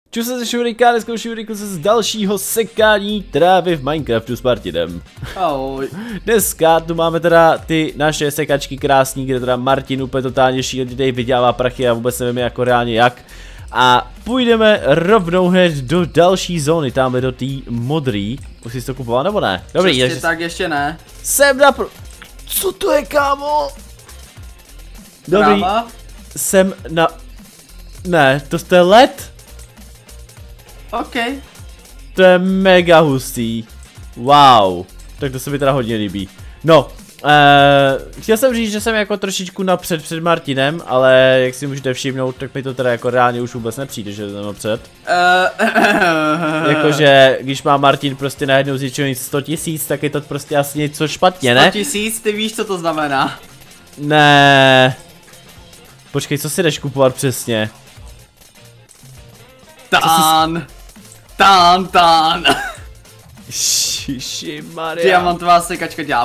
Čus se Šurika, dneska Šuriku se z dalšího sekání trávy v Minecraftu s Martinem. Ahoj. Dneska tu máme teda ty naše sekačky krásný, kde teda Martin úplně totálně šíleně tady vydělává prachy a vůbec nevím jako reálně jak. A půjdeme rovnou hned do další zóny, tamhle do té modrý. Už jsi to kupoval nebo ne? Dobrý, ještě tak ještě ne. Jsem na Co to je, kámo? Dobrý, Práva? jsem na... Ne, to je led? OK. To je mega hustý. Wow. Tak to se mi teda hodně líbí. No, chtěl jsem říct, že jsem jako trošičku napřed před Martinem, ale jak si můžete všimnout, tak mi to teda jako reálně už vůbec nepřijde, že jsem napřed. Jakože, když má Martin prostě najednou zničený 100 000, tak je to prostě asi něco špatně, ne? 100 000, ty víš, co to znamená. Ne. Počkej, co si jdeš kupovat přesně? Tán. Šišimaria. Diamantová sekačka dělá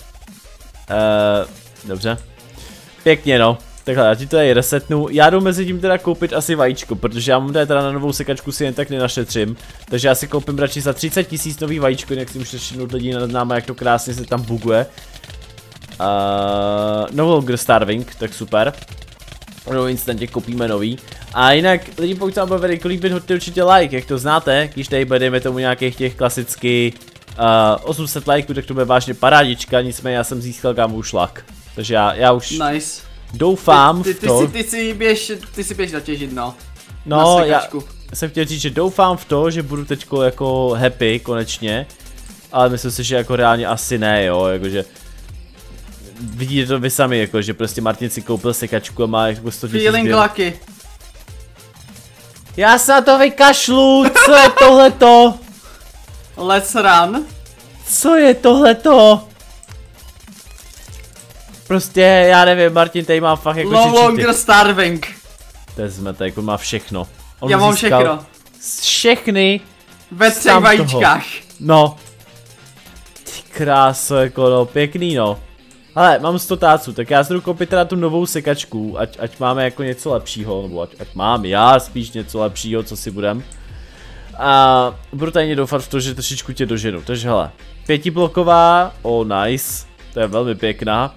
Dobře. Pěkně no. Takhle, já ti to tady resetnu. Já jdu mezi tím teda koupit asi vajíčko, protože já mám tady teda na novou sekačku si jen tak nenašetřím. Takže já si koupím radši za 30 000 nový vajíčko, jak si můžete všimnout lidi nad náma, jak to krásně se tam buguje. No Longer Starving, tak super. No instantně koupíme nový. A jinak, lidi, pokud se vám bude video líbit, hoďte určitě like, jak to znáte, když tady budeme tomu nějakých těch klasicky 800 lajků, tak to bude vážně parádička, nicméně já jsem získal kámo šlak. Takže já už doufám v to. Ty si běž zatěžit, no. No, já jsem chtěl říct, že doufám v to, že budu teďko jako happy konečně. Ale myslím si, že jako reálně asi ne, jo, jakože. Vidíte to vy sami, jako, že prostě Martin si koupil sekačku a má jako 100 000 Feeling lucky. Já se na to vykašlu, co je tohleto? Let's run. Co je tohleto? Prostě, já nevím, Martin tady má fakt jako No Longer Starving. To je zmetek, on má všechno. On já mám všechno. Všechny. Ve 3 vajíčkách. No. Ty kráso, jako no, pěkný no. Ale mám 100 táců, tak já si jdu koupit teda tu novou sekačku, ať máme jako něco lepšího, nebo ať mám já spíš něco lepšího, co si budem. A budu tady doufat v to, že trošičku tě doženu, takže hele, 5bloková, nice, to je velmi pěkná.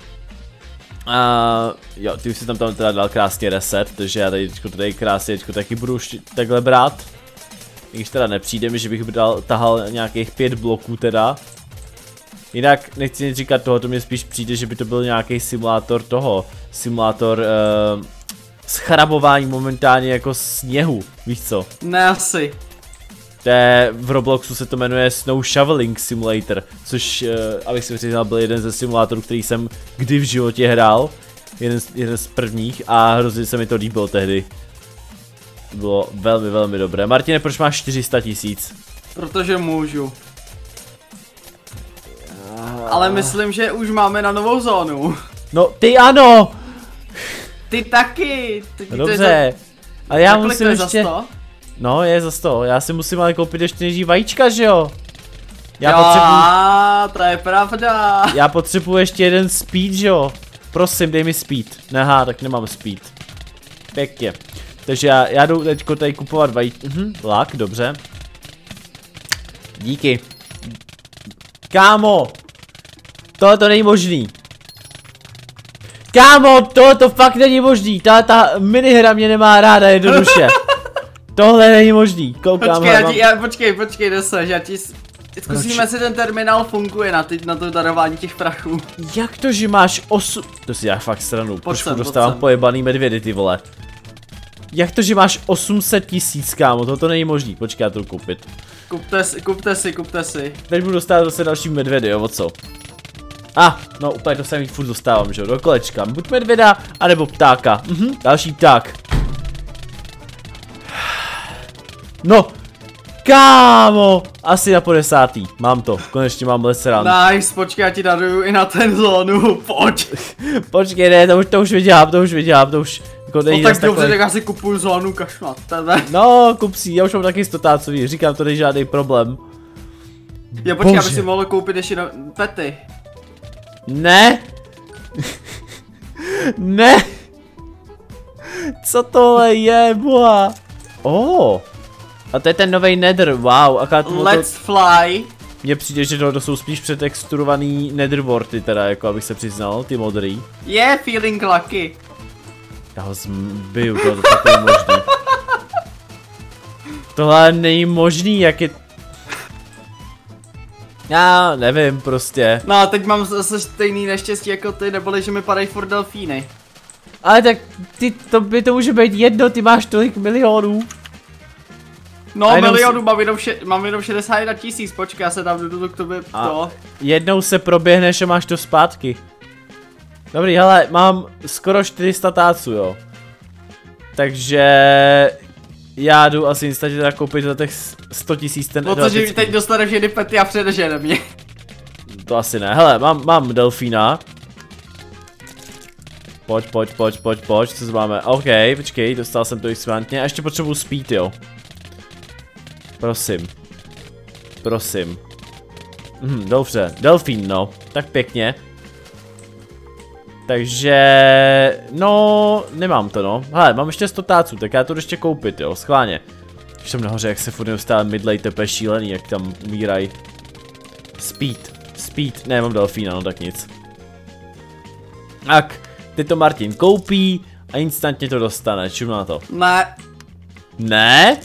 Jo, ty už si tam teda dal krásně reset, takže já tady krásně taky budu už takhle brát. I když teda nepřijde mi, že bych tahal nějakých 5 bloků teda. Jinak nechci nic říkat toho, to mi spíš přijde, že by to byl nějaký simulátor simulátor schrabování momentálně jako sněhu, víš co? Ne asi. V Robloxu se to jmenuje Snow Shoveling Simulator, což, abych si přiznal, byl jeden ze simulátorů, který jsem kdy v životě hrál, jeden z prvních a hrozně se mi to líbilo tehdy. Bylo velmi, velmi dobré. Martine, proč máš 400 000? Protože můžu. Ale myslím, že už máme na novou zónu. No, ty ano! Ty taky! Dobře, ale já musím ještě... Za 100? No, je za 100, já si musím ale koupit ještě nejdřív vajíčka, že jo? To je pravda. Já potřebuji ještě jeden speed, že jo? Prosím, dej mi speed. Aha, tak nemám speed. Pěkně. Takže já jdu teďko tady kupovat vajíčka. Lak, dobře. Díky. Kámo! Tohle to není možný. Kámo, tohle to fakt není možný. Ta minihra mě nemá ráda jednoduše. Tohle není možný. Koukám. Počkej, dosaž, zkusíme, jestli ten terminál funguje na to darování těch prachů. Jak to, že máš 8... To si já fakt stranu, proč dostávám pojebaný medvědy, ty vole. Jak to, že máš 800 000, kámo, toto není možný, počkej, já to koupit. Kupte si. Teď budu dostávat zase další medvědy, jo, o co? No úplně to samý furt dostávám, že jo, do kolečka, buď medvěda, anebo ptáka, další pták. No, kámo, asi na 50. Mám to, konečně mám Let's Run. Nice, počkej, já ti daruju i na ten zónu, pojď. Počkej, ne, to už vydělám, jako no tak dobře, tak já si kupuju zónu, kašlu na tebe. No, kup si, já už mám taky 100 tácový, říkám, to není žádný problém. Já počkej, aby si mohl koupit ještě pety. Ne. Ne. Co tohle je, boha? A to je ten nový Nether, wow, akorát Let's fly. mně přijde, že to jsou spíš přetexturovaný Netherworldy teda, jako abych se přiznal, ty modrý. Yeah, feeling lucky. Já ho zbiju, to takové možný. Tohle není možný, jak je... Já nevím, prostě. No a teď mám zase stejný neštěstí jako ty, neboli že mi padají furt delfíny. Ale tak ty, to může být jedno, ty máš tolik milionů. No milionů, mám jenom 61 000, počkej, já se tam jdu k tobě to. Jednou se proběhneš a máš to zpátky. Dobrý, hele, mám skoro 400 táců, jo. Takže... Já jdu asi instantně teda koupit za těch 100 000 ten... No to, že teď dostaneš jedny pety a předežene mě. To asi ne, hele, mám delfína. Pojď, co máme? OK, počkej, dostal jsem to instantně a ještě potřebuji speed, jo. Prosím. Dobře, delfín, no, tak pěkně. Takže, no, nemám to, no. Hele, mám ještě 100 táců, tak já to jdu ještě koupit, jo, schválně. Když jsem nahoře, jak se furt neustále midlej tepe šílený, jak tam umírají. Speed, ne, mám delfína, no tak nic. Tak, teď to Martin koupí a instantně to dostane, čum na to. Ne. Ne?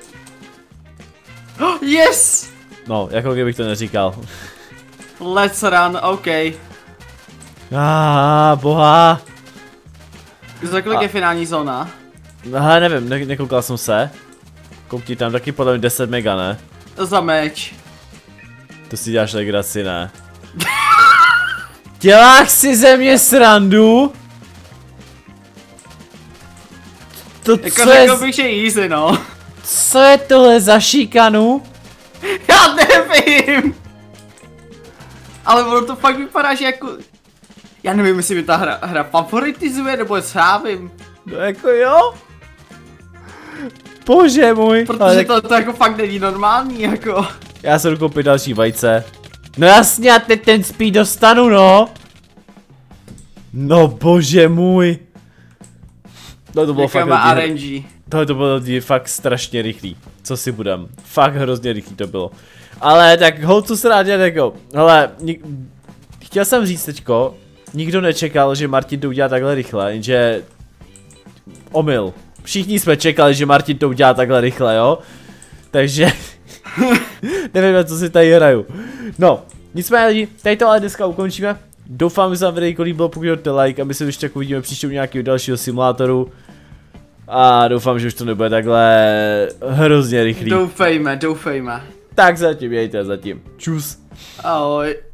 Yes! No, jako kdybych to neříkal. Let's run, OK. Boha. Za kolik je finální zóna? Hele, nevím, nekoukal jsem se. Koukni tam taky podle mě 10 mega, ne? Za meč. To si děláš legraci, ne? Děláš si ze mě srandu? To jako co je... řekl bych, že easy, no. Co je tohle za šikanu? Já nevím. Ale ono to fakt vypadá, že jako... Já nevím, jestli mi ta hra favoritizuje, nebo co já vím. No jako jo? Bože můj. Protože to jako fakt není normální, jako. Já se jdu koupit další vajce. No jasně, já teď ten speed dostanu, no. No bože můj. No to bylo fakt RNG. Tohle to bylo fakt strašně rychlý. Co si budem. Fakt hrozně rychlý to bylo. Ale tak holcu se rád jako. Hele, chtěl jsem říct teďko. Nikdo nečekal, že Martin to udělá takhle rychle, jenže... Omyl. Všichni jsme čekali, že Martin to udělá takhle rychle, jo? Takže... nevím, na co si tady hraju. No, nicméně lidi, tady to ale dneska ukončíme. Doufám, že se vám video líbilo, pokud dáte like a my se ještě tak uvidíme příště u nějakého dalšího simulátoru. A doufám, že už to nebude takhle hrozně rychlý. Doufejme. Tak zatím, mějte zatím. Čus. Ahoj.